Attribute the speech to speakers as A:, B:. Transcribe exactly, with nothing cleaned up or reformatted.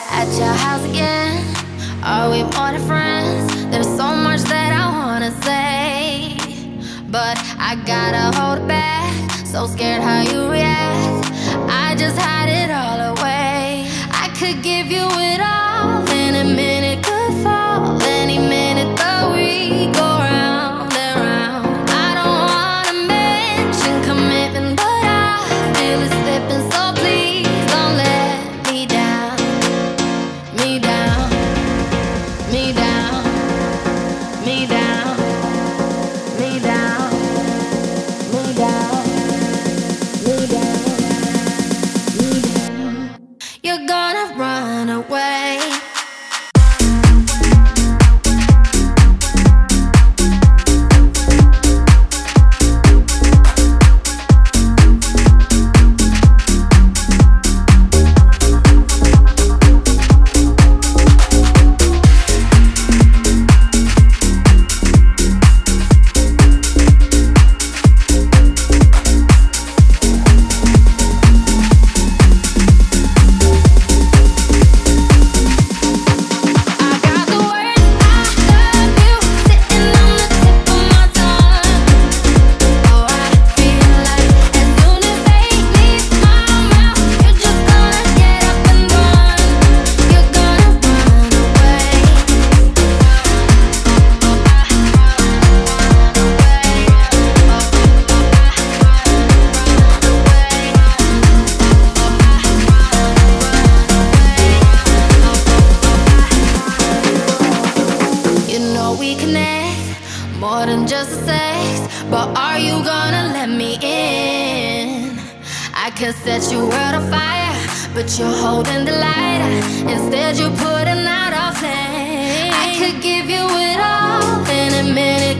A: at your house again. Are we more than friends? There's so much that I wanna say, but I gotta hold it back. So scared how you react, I just hide it all away. I could give you it all, any minute could fall, any minute that we go round and round. I don't wanna mention commitment, but I feel it slipping, so please don't let me down, me down, me down, me down, me down, me down, me down, me down. You're gonna run away. We connect more than just sex, but are you gonna let me in? I could set your world on fire, but you're holding the lighter. Instead you're putting out a flame. I could give you it all, in a minute